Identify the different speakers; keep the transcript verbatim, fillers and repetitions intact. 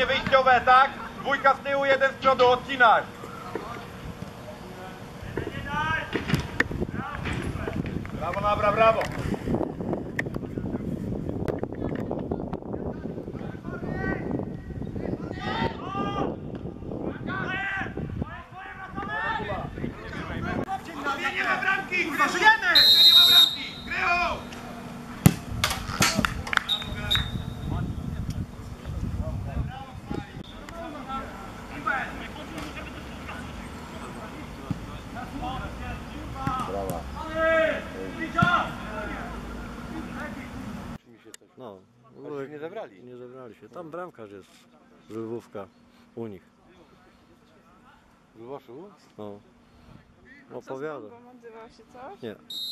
Speaker 1: linie wyjściowe, tak? Dwójka z tyłu, jeden z przodu, odcinać. Brawo, Nabra, brawo.
Speaker 2: Nie ma bramki, kurwa, żyjemy! Nie ma bramki! Krychu!
Speaker 3: Brawa.
Speaker 4: No,
Speaker 3: Oni się nie zebrali.
Speaker 4: nie zebrali się. Tam bramkarz jest, Lwówka, u nich.
Speaker 3: W Lwoszu?
Speaker 4: No, opowiada.
Speaker 5: Odzywał się coś?
Speaker 4: Nie.